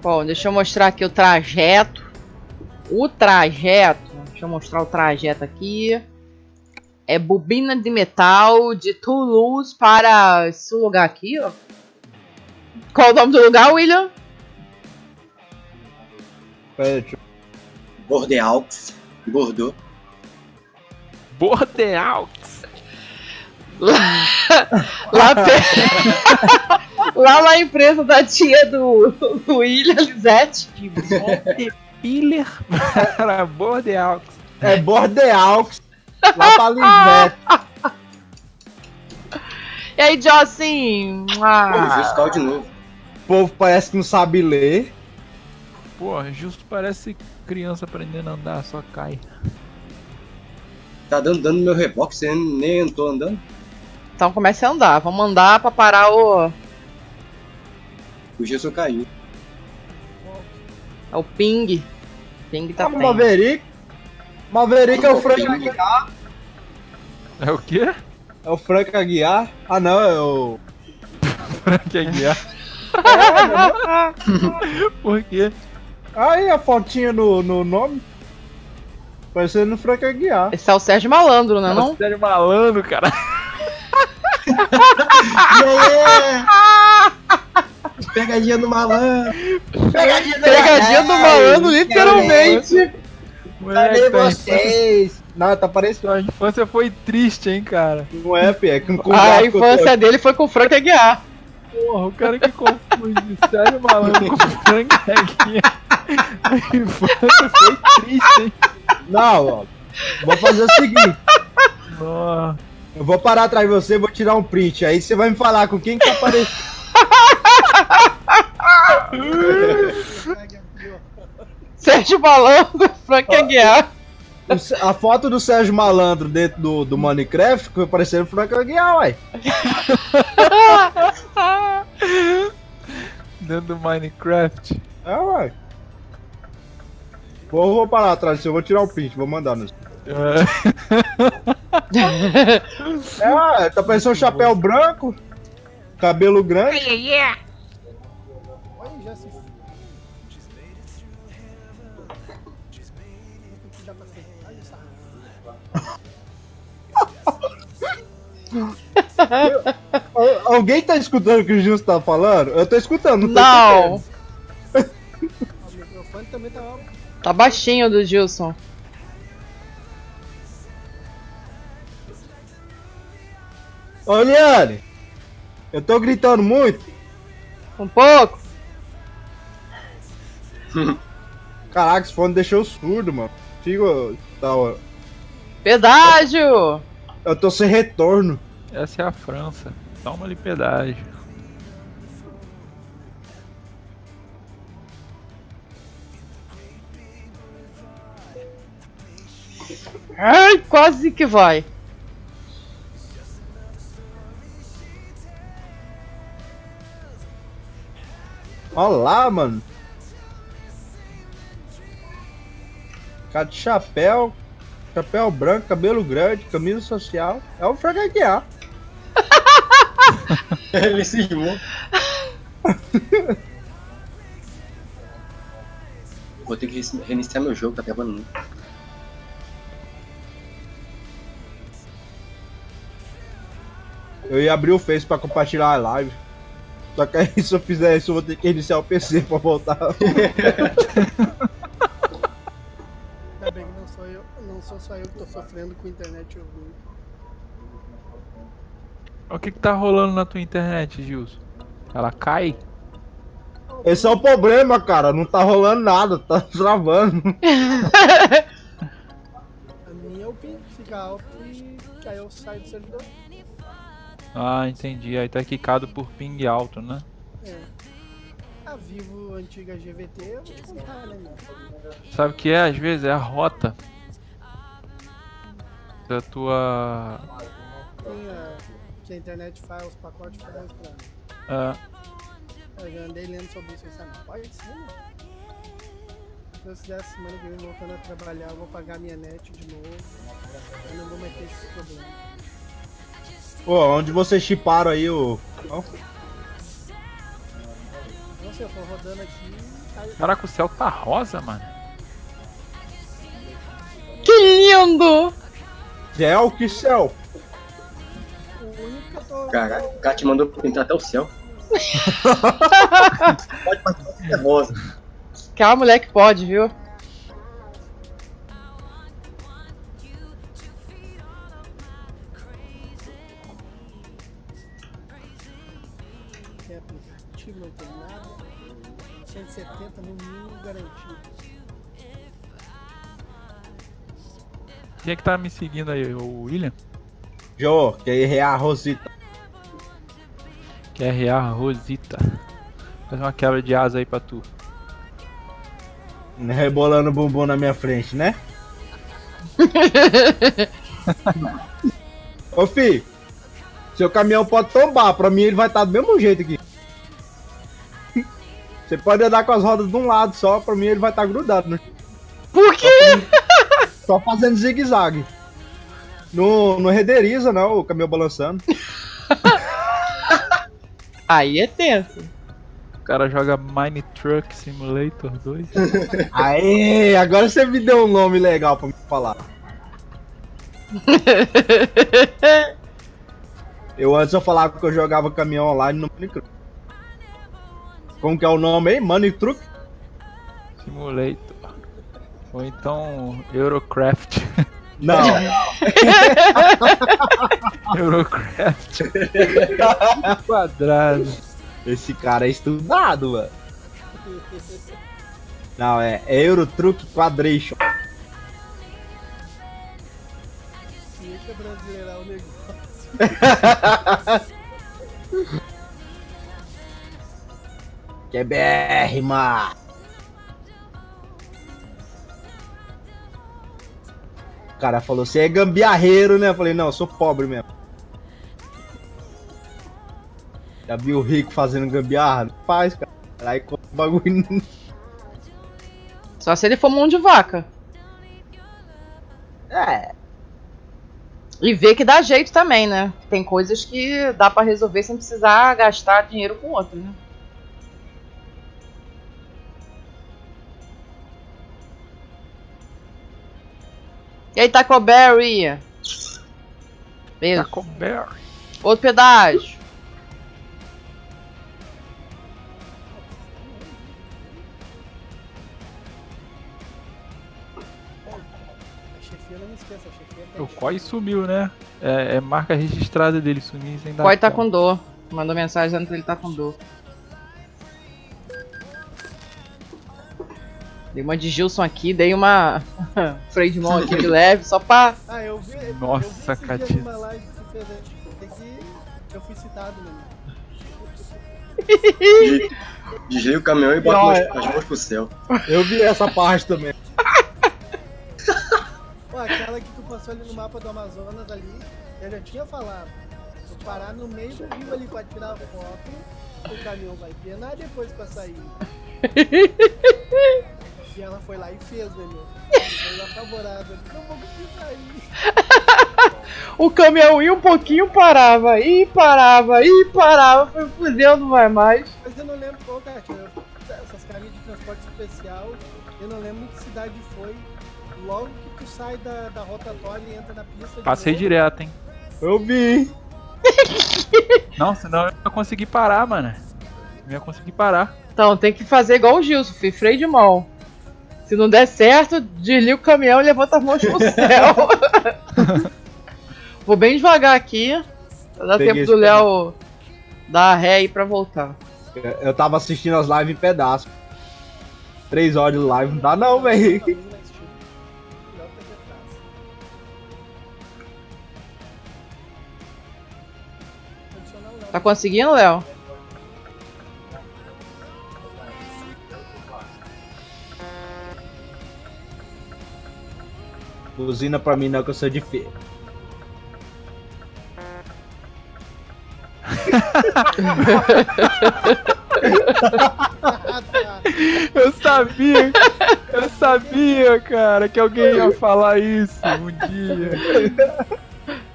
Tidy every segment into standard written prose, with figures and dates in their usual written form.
Bom, deixa eu mostrar aqui o trajeto. Deixa eu mostrar o trajeto aqui. É bobina de metal de Toulouse para esse lugar aqui, ó. Qual o nome do lugar, William? Bordeaux. Bordeaux. Bordeaux. Lá na empresa da tia do William, Lisette. De Montpellier para Bordeaux. É Bordeaux. Lá pra Lisette. E aí, Jossin? Fiscal de novo. O povo parece que não sabe ler. Porra, justo parece criança aprendendo a andar, só cai. Tá dando dano no meu reboque, você nem tô andando. Então comece a andar. Vamos andar pra parar o... O Gilson caiu. É o ping. Ping tá O Maverick. Maverick é o Frank Aguiar. É o quê? É o Frank Aguiar. Ah não, é o... Frank Aguiar. Por quê? Aí a fotinha no nome. Parecendo o Frank Aguiar. Esse é o Sérgio Malandro, né não? Sério malandro, cara. Pegadinha do malandro. Pegadinha do malandro, literalmente. Cadê vocês? Não, tá parecendo. A infância foi triste, hein, cara. Não é, fi, é com A infância dele foi com o Frank Aguiar. Porra, o cara que confunde Sério malandro com Frank Aguiar. A infância foi triste, hein. Não, ó. Vou fazer o seguinte. Nossa. Eu vou parar atrás de você e vou tirar um print. Aí você vai me falar com quem que tá aparecendo. Sérgio Malandro, Frank Aguiar. A foto do Sérgio Malandro dentro do Minecraft foi parecendo o Frank Aguiar, uai. Dentro do Minecraft. É, uai. Vou parar atrás de você, eu vou tirar um print, vou mandar no. É, tá parecendo um chapéu branco, cabelo grande. Olha, já se... Dá pra ser. Olha essa. Alguém tá escutando o que o Gilson tá falando? Eu tô escutando, não tô Não. escutando. O microfone também tá alto. Tá baixinho do Gilson. Ô, Liane, eu tô gritando muito. Um pouco. Caraca, esse fone deixou eu surdo, mano. Fico... Tá, ó. Pedágio. Eu tô sem retorno. Essa é a França. Toma-lhe pedágio. Ai, quase que vai. Olha lá, mano. Cara de chapéu. Chapéu branco, cabelo grande, camisa social. É o Frank Aguiar. Ele se cismou. Vou ter que reiniciar meu jogo, tá travando muito. Eu ia abrir o Face pra compartilhar a live. Só que aí se eu fizer isso eu vou ter que iniciar o PC pra voltar. Ainda bem que não sou só eu que tô sofrendo com internet ruim. O que tá rolando na tua internet, Gilson? Ela cai? Esse é o problema, cara. Não tá rolando nada, tá travando. A minha é o ping que fica alto e aí eu saio do servidor. Ah, entendi. Aí tá quicado por ping alto, né? É. A Vivo antiga GVT, eu vou te contar, né, meu? Sabe o que é? Às vezes é a rota da tua... Tem que a internet faz os pacotes faz pra... Eu já andei lendo sobre isso, sabe? Pode ser, né? Se eu fizer a semana que vem voltando a trabalhar, eu vou pagar minha net de novo. Eu não vou meter esses problemas. Pô, onde vocês chiparam aí o... Nossa, eu tô rodando aqui. Caraca, o céu tá rosa, mano. Que lindo! Céu, que céu. O único que eu tô. Caraca, o cara te mandou pintar até o céu. Pode passar é rosa. Aquela mulher que pode, viu? É aplicativo, não tem nada. 170 no mínimo garantido. Quem é que tá me seguindo aí? O William? Jô, que é a Rosita. QRA Rosita. Faz uma quebra de asa aí pra tu. Rebolando o bumbum na minha frente, né? Ô, filho. Seu caminhão pode tombar. Pra mim ele vai estar do mesmo jeito aqui. Você pode andar com as rodas de um lado só. Pra mim ele vai estar grudado. Né? Por quê? Só fazendo zigue-zague. Não rederiza, não, o caminhão balançando. Aí é tenso. O cara joga Mine Truck Simulator 2. Aê, agora você me deu um nome legal pra me falar. Antes eu falava que eu jogava caminhão online no Minecraft. Como que é o nome aí? Money Truck? Simulator. Ou então Eurocraft. Não. Eurocraft. Quadrado. Esse cara é estudado, mano. Não, é Euro Truck Quadration. Fica brasileirar o negócio. Que é BR, mano. O cara falou, você é gambiarreiro, né? Eu falei, não, eu sou pobre mesmo. Já viu o rico fazendo gambiarra? Não faz, cara. Aí compra o bagulho. Só se ele for mão de vaca. É. E ver que dá jeito também, né? Tem coisas que dá pra resolver sem precisar gastar dinheiro com outro, né? E aí, Taco Berry? Beijo. Taco Berry. Outro pedágio. A chefia, não me esqueça, a chefia tá O Koi sumiu, né? É marca registrada dele sumir sem dar. Koi tá conta. com dor. Mandou mensagem dizendo que ele tá com dor. Dei uma de Gilson aqui, dei uma freio de mão aqui de leve, só pra... Ah, eu vi. Nossa, eu vi esse dia Catinho. numa live que você fez, né? Tem que. Eu fui citado, mano. Desliga o caminhão e bota as mãos pro céu. Eu vi essa parte também. Pô, aquela que tu passou ali no mapa do Amazonas ali, eu já tinha falado. Tu parar no meio do rio ali pra tirar foto, o caminhão vai penar depois pra sair. E ela foi lá e fez, né, meu? Foi apavorada. Não vou conseguir sair. O caminhão ia um pouquinho, parava, e parava, e parava. Foi fudeu, não vai mais. Mas eu não lembro qual, cara. Essas carinhas de transporte especial, eu não lembro em que cidade foi. Logo que tu sai da rotatória e entra na pista. Passei de novo, direto, hein? Eu vi. Não, senão eu não ia conseguir parar, mano. Não ia conseguir parar. Então, tem que fazer igual o Gilson, filho, freio de mão. Se não der certo, desliga o caminhão e levanta as mãos pro céu. Vou bem devagar aqui. Pra dar Peguei tempo do esse Léo dar ré aí pra voltar. Eu tava assistindo as lives em pedaço. 3 horas de live, não dá não, velho. caminho na esquina. Melhor que aqui atrás. Adicionar o Léo. Tá conseguindo, Léo? Buzina pra mim não, que eu sou de feio. Ah, tá. Eu sabia, cara, que alguém ia falar isso um dia.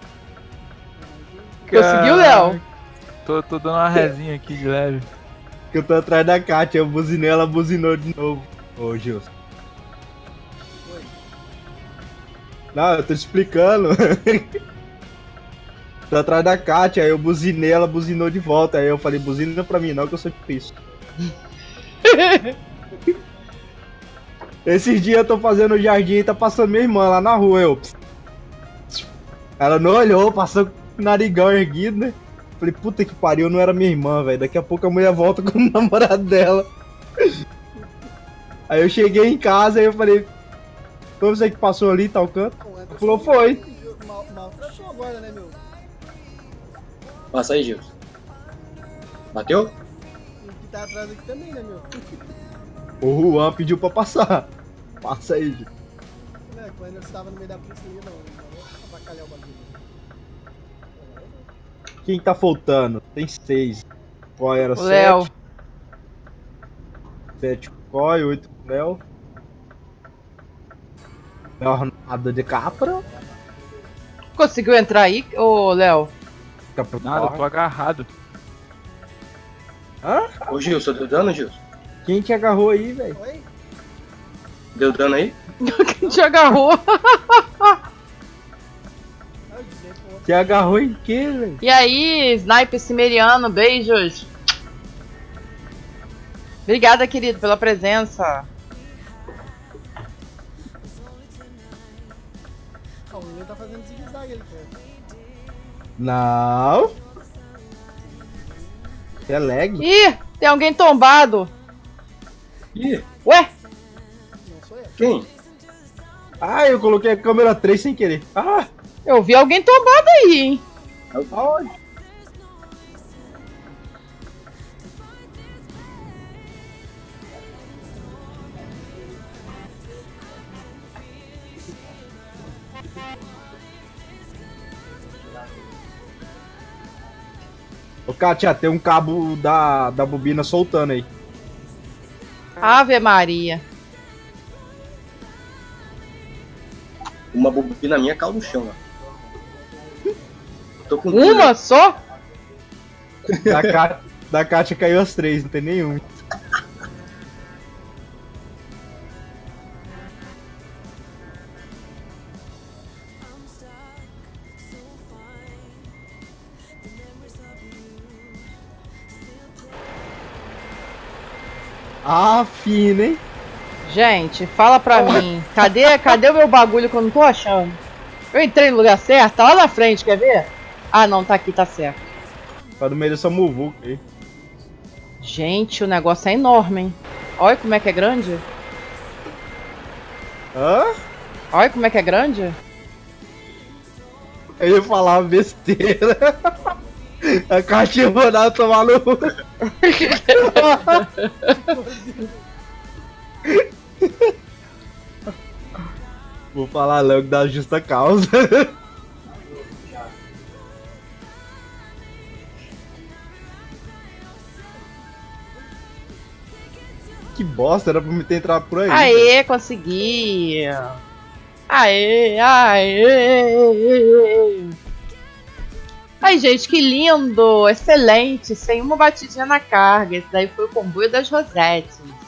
Conseguiu, Léo? Tô dando uma resinha aqui de leve. Que eu tô atrás da Kátia, eu buzinei, ela buzinou de novo. Ô, Gilson. Oi. Não, eu tô te explicando. Tô atrás da Kátia, aí eu buzinei, ela buzinou de volta. Aí eu falei, buzina pra mim não, que eu sou difícil. Esses dias eu tô fazendo o jardim e tá passando minha irmã lá na rua, eu... Ela não olhou, passou com o narigão erguido, né? Falei, puta que pariu, não era minha irmã, velho. Daqui a pouco a mulher volta com o namorado dela. Aí eu cheguei em casa e eu falei, foi você que passou ali, tal canto? Ela falou, foi. Maltratou agora, né, meu? Passa aí, Gilson. Bateu? E que tá atrás aqui também, né, meu? O Juan pediu pra passar. Passa aí, Gil. É, quando eu estava no meio da pista ali, não vou abacalhar o bagulho. Quem tá faltando? Tem 6. Qual era? O Léo. 7 Coi, 8 Léo. Jornada de Capra. Conseguiu entrar aí, ô Léo? Nada, eu tô agarrado. Hã? Ô, Gilson, deu dano, Gilson? Quem te agarrou aí, velho? Oi? Deu dano aí? Quem te agarrou? Eu dizia, pô. Te agarrou em quê, velho? E aí, Sniper Cimeriano, beijos. Obrigada, querido, pela presença. O menino tá fazendo zigue-zague ali, pô. Não. É lag? Ih, tem alguém tombado. Ih, Ué? Não sou eu. quem? Ah, eu coloquei a câmera 3 sem querer. Ah, Eu vi alguém tombado aí, hein? aonde? Ô, Kátia, tem um cabo da bobina soltando aí. Ave Maria. Uma bobina minha caiu no chão, ó. Tô com Uma só? Da Kátia caiu as 3, não tem nenhum. Ah, fina, hein? Gente, fala pra mim. Cadê o meu bagulho que eu não tô achando? Eu entrei no lugar certo? Tá lá na frente, quer ver? Ah, não, tá aqui, tá certo. Tá no meio dessa muvuca aí. Gente, o negócio é enorme, hein? Olha como é que é grande. Hã? Olha como é que é grande. Eu ia falar uma besteira. A Kátia mandava tomar no... Vou falar logo da justa causa. Que bosta, era pra me ter entrado por aí. Aê, consegui. Aê. Ai, gente, que lindo. Excelente. Sem uma batidinha na carga. Esse daí foi o comboio das Rosettes.